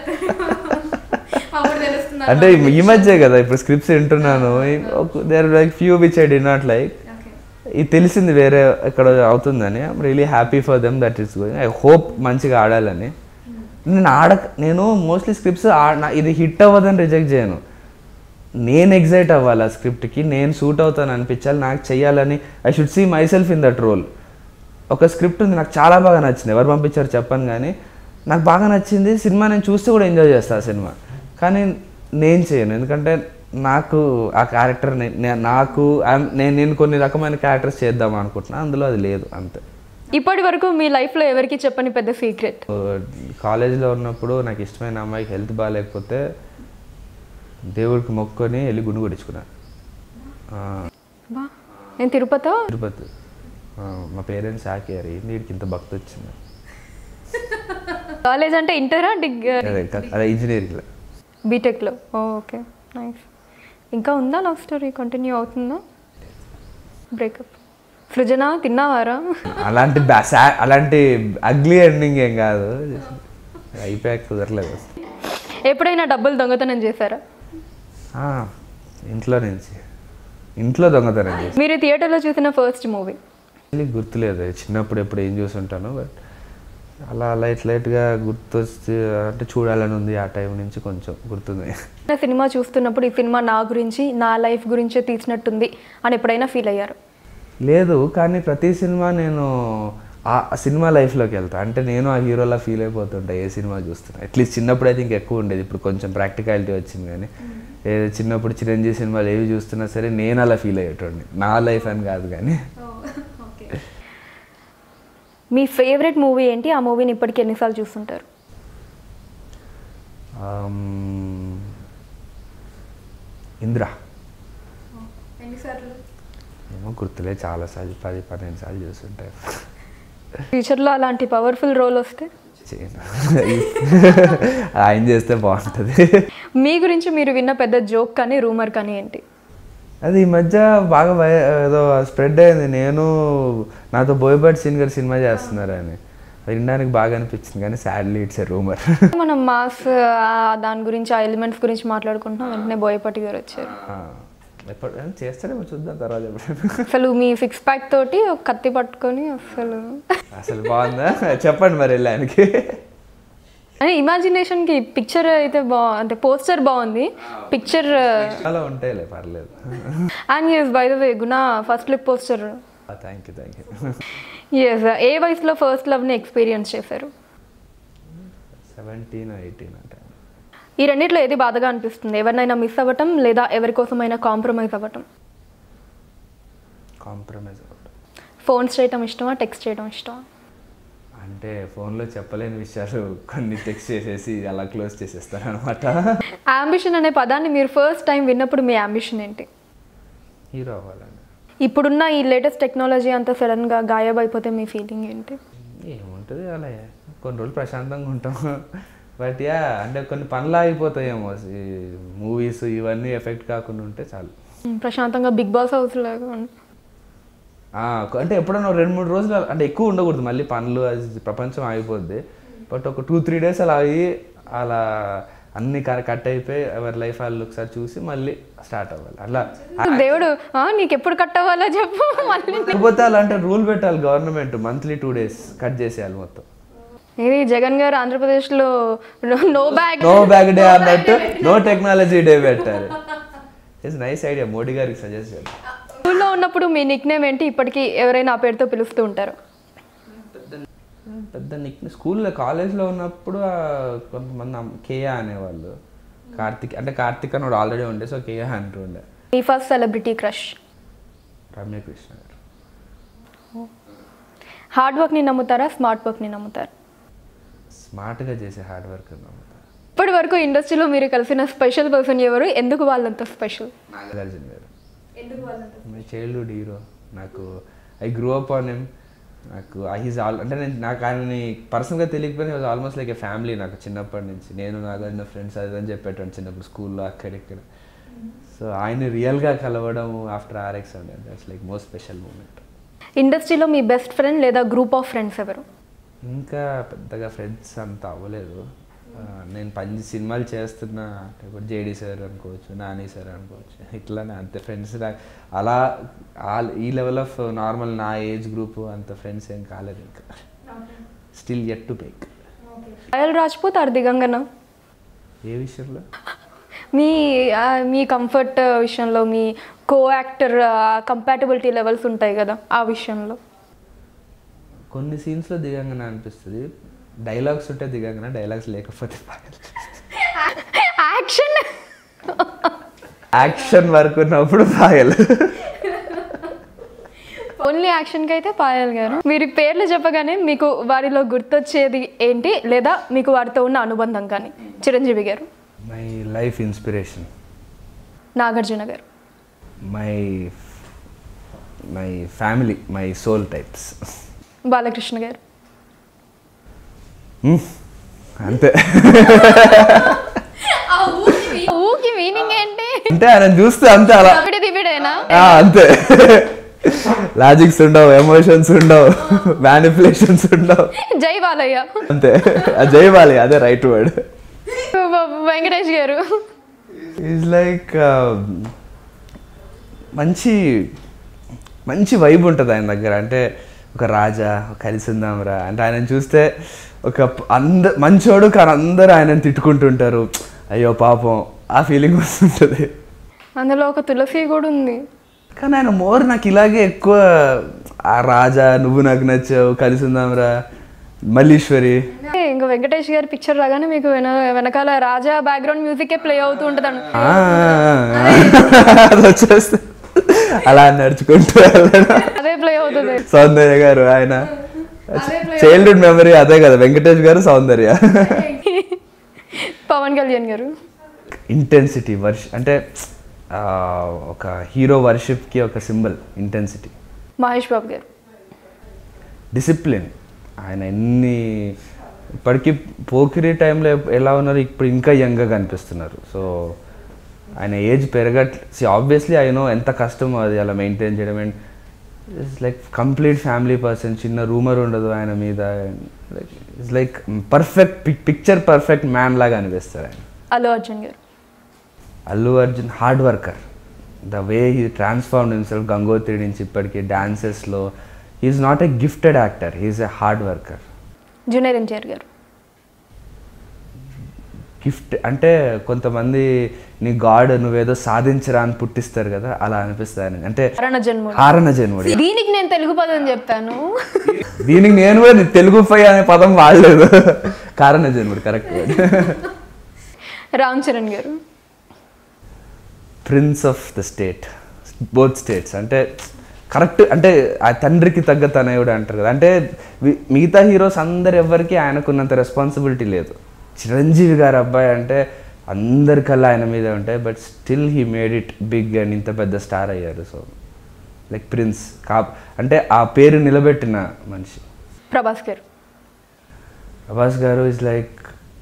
అంటే ఈ మధ్య కదా ఇప్పుడు స్క్రిప్ట్స్ వింటున్నాను, there like few which I did not like. ఇది తెలిసింది వేరే ఎక్కడ అవుతుందని. I'm really happy for them that is going. I hope మంచిగా ఆడాలని. నేను ఆడ నేను మోస్ట్లీ స్క్రిప్ట్స్ ఇది హిట్ అవ్వదని రిజెక్ట్ చేయను. నేను ఎగ్జైట్ అవ్వాలి ఆ స్క్రిప్ట్కి, నేను సూట్ అవుతాను అనిపించాలి, నాకు చెయ్యాలని. I should see myself in that role. ఒక స్క్రిప్ట్ ఉంది నాకు చాలా బాగా నచ్చింది, ఎవరు పంపించారు చెప్పను కానీ నాకు బాగా నచ్చింది. సినిమా నేను చూస్తే కూడా ఎంజాయ్ చేస్తాను ఆ సినిమా, కానీ నేను చేయను. ఎందుకంటే నాకు ఆ క్యారెక్టర్ నాకు నేను నేను కొన్ని రకమైన క్యారెక్టర్స్ చేద్దాం అనుకుంటున్నా, అందులో అది లేదు అంతే. ఇప్పటి వరకు మీ లైఫ్లో ఎవరికి చెప్పని పెద్ద సీక్రెట్? కాలేజ్లో ఉన్నప్పుడు నాకు ఇష్టమైన అమ్మాయికి హెల్త్ బాగాలేకపోతే దేవుడికి మొక్కుకొని వెళ్ళి గుండు కొట్టించుకున్నాను. నేను తిరుపతి తిరుపతి మా పేరెంట్స్ ఆకారు, వీడికి ఇంత భక్తి వచ్చింది. కాలేజ్ అంటే ఇంటరా డిగ్రీ? అదే ఇంజనీరింగ్లో, బీటెక్లో. Okay, nice. ఇంకా ఉందా లవ్ స్టోరీ, కంటిన్యూ అవుతుందా? బ్రేకప్. సృజన తిన్నావారా? అలాంటి అలాంటి అగ్లీ ఎండింగ్ ఏం కాదు, అయిపోయాక కుదరలేదు. ఎప్పుడైనా డబ్బులు దొంగతనం చేశారా? ఇంట్లో నుంచి ఇంట్లో దొంగతనం చేసి. మీరు థియేటర్లో చూసిన ఫస్ట్ మూవీ? గుర్తులేదు, చిన్నప్పుడు ఎప్పుడు ఏం చూసుంటాను, బట్ అలా లైట్ లైట్గా గుర్తొచ్చి అంటే చూడాలని ఉంది ఆ టైం నుంచి కొంచెం గుర్తుంది. సినిమా చూస్తున్నప్పుడు ఈ సినిమా నా గురించి, నా లైఫ్ గురించే తీసినట్టుంది అని ఎప్పుడైనా ఫీల్ అయ్యారు? లేదు, కానీ ప్రతి సినిమా నేను ఆ సినిమా లైఫ్లోకి వెళ్తాను. అంటే నేను ఆ హీరోలా ఫీల్ అయిపోతుంటా ఏ సినిమా చూస్తున్నా. అట్లీస్ట్ చిన్నప్పుడు అయితే ఇంకా ఎక్కువ ఉండేది, ఇప్పుడు కొంచెం ప్రాక్టికాలిటీ వచ్చింది. కానీ ఏ చిన్నప్పుడు చిరంజీవి సినిమాలు ఏవి చూస్తున్నా సరే నేను అలా ఫీల్ అయ్యేటోడిని, నా లైఫ్ అని కాదు. కానీ మీ ఫేవరెట్ మూవీ ఏంటి? ఆ మూవీని ఇప్పటికి ఎన్నిసార్లు చూస్తుంటారు? ఇంద్ర. ఏమో గుర్తులే, చాలాసార్లు పది పన్నెండు సార్లు చూస్తుంటారు. ఫ్యూచర్లో అలాంటి పవర్ఫుల్ రోల్ వస్తే ఆయన చేస్తే బాగుంటుంది. మీ గురించి మీరు విన్న పెద్ద జోక్ కానీ రూమర్ కానీ ఏంటి? అది ఈ మధ్య బాగా ఏదో స్ప్రెడ్ అయింది, నేను నాతో బోయపాటి సింగర్ సినిమా చేస్తున్నారని. వినడానికి బాగా అనిపించింది, కానీ సాడ్లీ ఇట్స్ ఎ రూమర్. మనం మాస్ దాని గురించి, ఆ ఎలిమెంట్స్ గురించి మాట్లాడుకుంటున్నాం, వెంటనే బోయపాటి గారు వచ్చారు. ఎప్పుడు చేస్తారేమో చూద్దాం తర్వాత. అసలు మీ సిక్స్ ప్యాక్ తోటి ఒక కత్తి పట్టుకొని అసలు అసలు బాగుందా చెప్పండి మరి వెళ్ళానికి. అని ఇమాజినేషన్కి పిక్చర్ అయితే బా అంటే పోస్టర్ బాగుంది, పిక్చర్ అలా ఉంటాయిలే పర్లేదు. And yes by the way Guna first look poster. Thank you thank you. Yes, ఏ వయసులో ఫస్ట్ లవ్ని ఎక్స్పీరియన్స్ చేశారు? సెవెంటీన్ ఎయిటీన్ అంటే. ఈ రెండిట్లో ఏది బాధగా అనిపిస్తుంది? ఎవరినైనా మిస్ అవ్వటం లేదా ఎవరి కోసమైనా కాంప్రమైజ్ అవ్వటం? కాంప్రమైజ్ అవ్వటం. ఫోన్స్ చేయటం ఇష్టమా, టెక్స్ట్ చేయడం ఇష్టమా? అంటే ఫోన్లో చెప్పలేని విషయాలు కొన్ని టెక్స్ట్ చేసేసి అలా క్లోజ్ చేసేస్తారు అనమాట. అంబిషన్ అనే పదాన్ని మీరు ఫస్ట్ టైం విన్నప్పుడు మీ అంబిషన్ ఏంటి? హీరో అవ్వాలండి. ఇప్పుడున్న ఈ లేటెస్ట్ టెక్నాలజీ అంతా సడన్గా గాయబైపోతే మీ ఫీలింగ్ ఏంటి? ఏముంటుంది, అలా కొన్ని రోజులు ప్రశాంతంగా ఉంటాం, బట్ యా అంటే కొన్ని పనులు ఆగిపోతాయేమో. మూవీస్ ఇవన్నీ ఎఫెక్ట్ కాకుండా ఉంటే చాలు. ప్రశాంతంగా బిగ్ బాస్ హౌస్ లాగా అంటే ఎప్పుడన్నా రెండు మూడు రోజులు అంటే ఎక్కువ ఉండకూడదు, మళ్ళీ పనులు అది ప్రపంచం ఆగిపోద్ది. బట్ ఒక టూ త్రీ డేస్ అలా అయ్యి అలా అన్ని కట్ అయిపోయి ఎవరి లైఫ్ వాళ్ళు ఒకసారి చూసి మళ్ళీ స్టార్ట్ అవ్వాలి. అలా దేవుడు నీకు ఎప్పుడు కట్ అవ్వాలో చెప్పు. లేకపోతే అలాంటి రూల్ పెట్టాలి government, monthly two days cut చేసేయాలి మొత్తం. ఇది జగన్ గారు ఆంధ్రప్రదేశ్లో no bag no bag day అన్నట్టు నో టెక్నాలజీ డే పెట్టారు. ఇట్స్ నైస్ ఐడియా, మోడీ గారికి సజెస్ట్ చేయాలి. స్కూల్లో ఉన్నప్పుడు మీ నిక్ నేమ్ ఏంటి? ఇప్పటికీ ఎవరైనా ఆ పేరుతో పిలుస్తూ ఉంటారు? పెద్ద నిక్ స్కూల్లో కాలేజ్లో ఉన్నప్పుడు కొంతమంది కేయా అనేవాళ్ళు. కార్తిక్ అంటే కార్తిక్ అని ఆల్రెడీ ఉండే, సో కేయా అంటూ ఉండే. మీ first celebrity crush? Ramya Krishna garu. Hard వర్క్ని నమ్ముతారా, స్మార్ట్ వర్క్ని నమ్ముతారా? స్మార్ట్గా చేసే హార్డ్ వర్క్ నమ్ముతారు. ఇప్పటి వరకు ఇండస్ట్రీలో మీరు కలిసిన స్పెషల్ పర్సన్ ఎవరు? ఎందుకు వాళ్ళంత special? Nagarjuna garu. My childhood hero. నాకు I grow up on him. నాకు హీజ్ ఆల్ అంటే నేను నాకు ఆయనని పర్సనల్గా తెలియకపోయినా was almost like a family నాకు చిన్నప్పటి నుంచి. నేను నాగార్జున ఫ్రెండ్స్ అది అని చెప్పేటాను చిన్నప్పుడు స్కూల్లో అక్కడిక్కడ. సో ఆయన రియల్గా కలవడం ఆఫ్టర్ ఆర్ఎక్స్ అంటే that's like most special moment. ఇండస్ట్రీలో మీ బెస్ట్ ఫ్రెండ్ లేదా గ్రూప్ ఆఫ్ ఫ్రెండ్స్ ఎవరు? ఇంకా పెద్దగా ఫ్రెండ్స్ అంత అవ్వలేదు. నేను పని సినిమాలు చేస్తున్నా అంటే ఇప్పుడు జేడీ సార్ అనుకోవచ్చు, నాని సార్ అనుకోవచ్చు, ఇట్లానే అంతే ఫ్రెండ్స్. అలా ఈ లెవెల్ ఆఫ్ నార్మల్ నా ఏజ్ గ్రూప్ అంత ఫ్రెండ్స్ ఏం కాలేదు ఇంకా. Still yet to pick. Payal Rajput or Digangana? ఏ విషయంలో? మీ మీ కంఫర్ట్ విషయంలో, మీ కో యాక్టర్ కంపాటబిలిటీ లెవెల్స్ ఉంటాయి కదా, ఆ విషయంలో. కొన్ని సీన్స్లో దిగంగన అనిపిస్తుంది, డైలాగ్స్ ఉంటే దిగంగన, డైలాగ్స్ లేకపోతే యాక్షన్ యాక్షన్ వర్క్ ఉన్నప్పుడు పాయల్. ఓన్లీ యాక్షన్కి అయితే పాయల్ గారు. మీరు పేర్లు చెప్పగానే మీకు వారిలో గుర్తొచ్చేది ఏంటి, లేదా మీకు వారితో ఉన్న అనుబంధం కానీ? చిరంజీవి గారు. My life inspiration. Nagarjuna garu. My my family, my soul types. Balakrishna garu. అంతే. ఊకి మీనింగ్ ఏంటి అంటే ఆయన చూస్తే అంతే అలా దిబిడేనా? అంతే. లాజిక్స్ ఉండవు, ఎమోషన్స్ ఉండవు, మ్యానిపులేషన్స్ ఉండవు. జై బాలయ్య. అంతే, జై బాలయ్య, అదే రైట్ వర్డ్. వెంకటేష్ గారు. ఈజ్ లైక్ మంచి మంచి వైబ్ ఉంటుంది ఆయన దగ్గర. అంటే ఒక రాజా, కలిసి ఉందాంరా అంటే ఆయన చూస్తే ఒక అంద మంచోడు కానీ అందరూ ఆయనను తిట్టుకుంటుంటారు, అయ్యో పాపం, ఆ ఫీలింగ్ వస్తుంటుంది. అందులో ఒక తులసి కూడా ఉంది. కానీ ఆయన మోర్ నాకు ఇలాగే ఎక్కువ ఆ రాజా, నువ్వు నాకు నచ్చావు, కలిసి ఉందాంరా, మల్లీశ్వరి. ఇంకా వెంకటేష్ గారి పిక్చర్ రాగానే మీకు వెన వెనకాల రాజా బ్యాక్గ్రౌండ్ మ్యూజిక్ ప్లే అవుతూ ఉంటుంది. అది వచ్చేస్తే అలా నడుచుకుంటూ అదే ప్లే అవుతుంది. సౌందర్య గారు, ఆయన చైల్డ్హుడ్ మెమరీ అదే కదా, వెంకటేష్ గారు, సౌందర్య. పవన్ కళ్యాణ్ గారు. ఇంటెన్సిటీ వర్ష్ అంటే ఒక హీరో వర్షిప్కి ఒక సింబల్ ఇంటెన్సిటీ. మహేష్ బాబు గారు. డిసిప్లిన్. ఆయన ఎన్ని ఇప్పటికీ పోకిరి టైంలో ఎలా ఉన్నారు, ఇప్పుడు ఇంకా యంగ్గా కనిపిస్తున్నారు. సో ఆయన ఏజ్ పెరగట్ సి ఆబ్వియస్లీ ఐ నో ఎంత కష్టమో అది అలా మెయింటైన్ చేయడం. And it's like complete family person, చిన్న రూమర్ ఉండదు ఆయన మీద. It's like perfect picture perfect man లాగా అనిపిస్తారు ఆయన. Allu Arjun garu. Allu Arjun hard worker. The way he transformed himself Gangotri నుంచి ఇప్పటికీ డాన్సెస్లో. He's not a gifted actor, he's a hard worker. Junior NTR garu. Gift అంటే కొంతమంది నీ గాడ్ నువ్వేదో సాధించరా అని పుట్టిస్తారు కదా, అలా అనిపిస్తుంది ఆయన. అంటే కారణ జన్ముడు. దీనికి నేను తెలుగు పదం చెప్పాను, దీనికి నేను కూడా తెలుగు పై అనే పదం వాడలేదు. కారణ జన్ముడు correct. Ram Charan garu. Prince of the state, both states. అంటే కరెక్ట్, అంటే ఆ తండ్రికి తగ్గ తనయుడు అంటారు కదా. అంటే మిగతా హీరోస్ అందరు ఎవరికి ఆయనకున్నంత రెస్పాన్సిబిలిటీ లేదు. చిరంజీవి గారు అబ్బాయి అంటే అందరికల్లా ఆయన మీద ఉంటాయి, but still he made it big and ఇంత పెద్ద స్టార్ అయ్యారు. సో లైక్ ప్రిన్స్ కా అంటే ఆ పేరు నిలబెట్టిన మనిషి. ప్రభాస్ గారు. ప్రభాస్ గారు ఈజ్ లైక్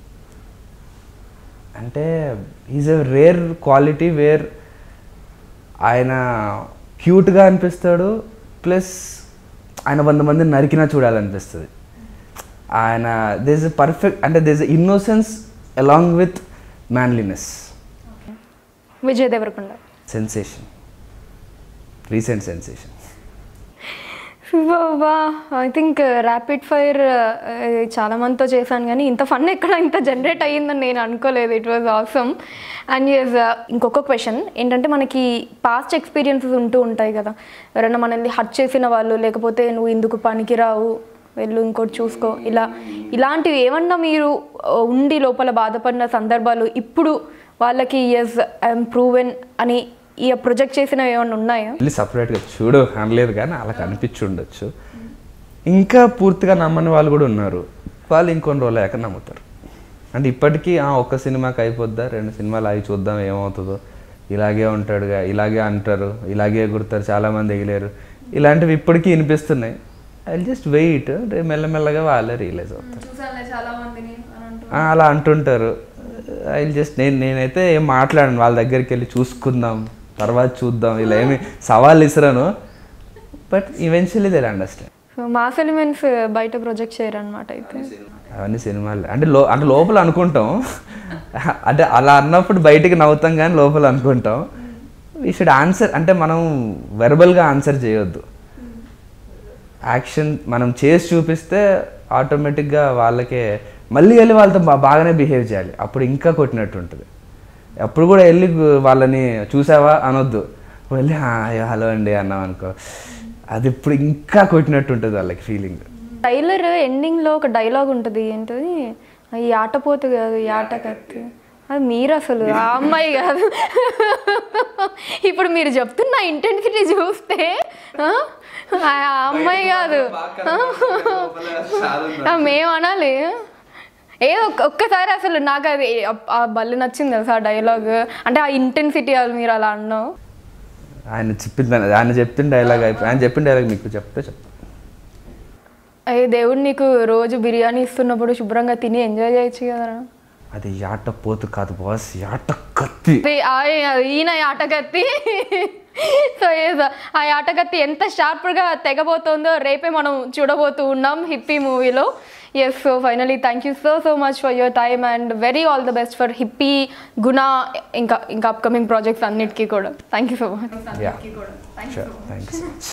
అంటే is a rare quality where ఆయన క్యూట్గా అనిపిస్తాడు, ప్లస్ ఆయన వంద మందిని నరికినా చూడాలనిపిస్తుంది. ఆయన దిస్ ఎ పర్ఫెక్ట్ అంటే this a innocence along with manliness. Vijay Deverakonda. Sensation, recent sensation. వా ఐ థింక్ ర్యాపిడ్ ఫైర్ చాలా మందితో చేశాను కానీ ఇంత ఫన్ ఎక్కడ ఇంత జనరేట్ అయ్యిందని నేను అనుకోలేదు. It was awesome. And yes ఇంకొక క్వశ్చన్ ఏంటంటే, మనకి పాస్ట్ ఎక్స్పీరియన్సెస్ ఉంటూ ఉంటాయి కదా, ఎవరైనా మనల్ని హర్ట్ చేసిన వాళ్ళు, లేకపోతే నువ్వు ఇందుకు పనికిరావు, వెళ్ళు ఇంకోటి చూసుకో, ఇలా ఇలాంటివి ఏమన్నా మీరు ఉండి లోపల బాధపడిన సందర్భాలు ఇప్పుడు వాళ్ళకి ఎస్ ఐఎమ్ ప్రూవెన్ అని ఈ ప్రొజెక్ట్ చేసినవి ఏమన్నా ఉన్నాయా? వెళ్ళి సపరేట్గా చూడు అనలేదు కానీ అలా కనిపించి ఉండొచ్చు. ఇంకా పూర్తిగా నమ్మని వాళ్ళు కూడా ఉన్నారు. వాళ్ళు ఇంకొన్ని రోజులు అయ్యాక నమ్ముతారు. అంటే ఇప్పటికీ ఒక్క సినిమాకి అయిపోద్దా, రెండు సినిమాలు అవి చూద్దాం ఏమవుతుందో, ఇలాగే ఉంటాడుగా, ఇలాగే అంటారు, ఇలాగే గుర్తారు, చాలామంది ఎగిలేరు, ఇలాంటివి ఇప్పటికీ వినిపిస్తున్నాయి. ఐ జస్ట్ వెయిట్, మెల్లమెల్లగా వాళ్ళే రియలైజ్ అవుతారు. అలా అంటుంటారు. ఐ జస్ట్ నేను నేనైతే ఏం మాట్లాడను, వాళ్ళ దగ్గరికి వెళ్ళి చూసుకుందాం తర్వాత చూద్దాం ఇలా ఏమి సవాళ్ళు ఇసరాను, but eventually they understand. So mass elements బయట ప్రొజెక్ట్ చేయరనమాట అయితే. అవన్నీ సినిమాలు అంటే లో అంటే లోపల అనుకుంటాం, అంటే అలా అన్నప్పుడు బయటికి నవ్వుతాం కానీ లోపల అనుకుంటాం. వీ షుడ్ ఆన్సర్, అంటే మనం వెర్బల్గా ఆన్సర్ చేయొద్దు. యాక్షన్ మనం చేసి చూపిస్తే ఆటోమేటిక్గా వాళ్ళకే మళ్ళీ వెళ్ళి వాళ్ళతో బాగానే బిహేవ్ చేయాలి, అప్పుడు ఇంకా కొట్టినట్టు ఉంటుంది. అప్పుడు కూడా వెళ్ళి వాళ్ళని చూసావా అనొద్దు, వెళ్ళి హలో అండి అన్నాం అనుకో, అది ఇప్పుడు ఇంకా కొట్టినట్టు ఉంటుంది వాళ్ళకి ఫీలింగ్. ట్రైలర్ ఎండింగ్లో ఒక డైలాగ్ ఉంటుంది, ఏంటది, ఈ ఆటపోతు కాదు ఈ ఆట కత్తి, అది మీరు అసలు ఆ అమ్మాయి కాదు. ఇప్పుడు మీరు చెప్తున్న ఇంటెన్సిటీ చూస్తే ఆ అమ్మాయి కాదు మేము అనాలి ఏదో ఒక్కసారి అసలు నాకు అది ఆ బల్లి నచ్చింది తెలుసా ఆ డైలాగ్, అంటే ఆ ఇంటెన్సిటీ అది మీరు అలా అన్నావు. ఆయన చెప్పింది ఆయన చెప్పిన డైలాగ్ అయిపోయి ఆయన చెప్పిన డైలాగ్ మీకు చెప్తే చెప్తా. అయ్యే దేవుడు నీకు రోజు బిర్యానీ ఇస్తున్నప్పుడు శుభ్రంగా తిని ఎంజాయ్ చేయొచ్చు కదా. అది యాట పోతు కాదు బాస్, యాట కత్తి. ఈయన ఆటకత్తి. సో ఆ ఆటకత్తి ఎంత షార్ప్గా తెగబోతుందో రేపే మనం చూడబోతూ ఉన్నాం హిప్పీ మూవీలో. Yes, so finally thank you so so much for your time and very all the best for Hippi, Guna, ఇంకా ఇంకా అప్కమింగ్ ప్రాజెక్ట్స్ అన్నిటికీ కూడా. Thank you so much. Thanks.